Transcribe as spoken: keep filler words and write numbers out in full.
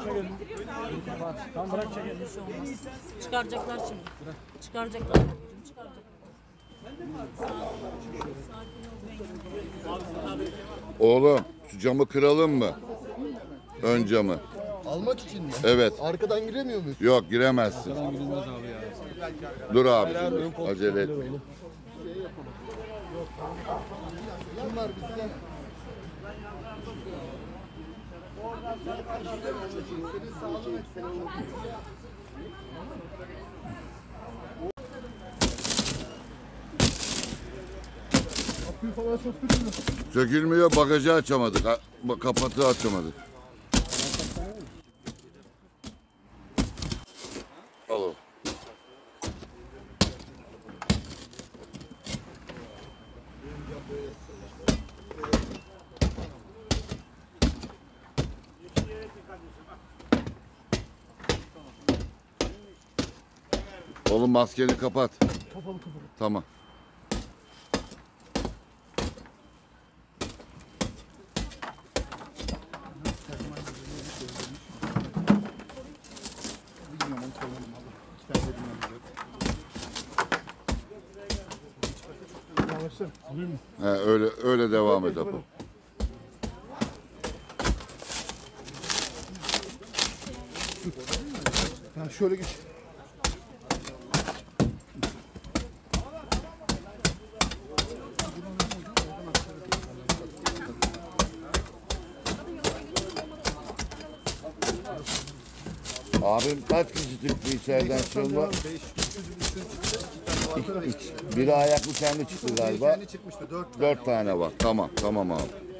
Tamam bırak çekelim. Bir şey olmaz. Çıkaracaklar şimdi. Çıkaracaklar. Çıkaracaklar. Oğlum şu camı kıralım mı? Ön camı. Almak için mi? Evet. Arkadan giremiyor muyuz? Yok giremezsin. Arkadan girilmez abi ya. Dur abi. Dur. Acele etme. Bunlar bizden. Kapıyı falan çok kötü mü? Sökülmüyor, bagajı açamadık. Ha, bak, kapatı açamadık. Al o. Oğlum maskeni kapat. Kapalı kapalı. Tamam. Bilmiyorum onu söylemedim abi. İki tane de bilmiyorum. Yavaşlar. Alayım mı? He, öyle öyle devam et Apo. Ha şöyle geç. Abim kaç kişi çıktı içeriden şu an? Biri ayaklı kendi çıktı galiba. Kendi çıkmıştı. Dört. Dört tane var. Tamam, tamam abi.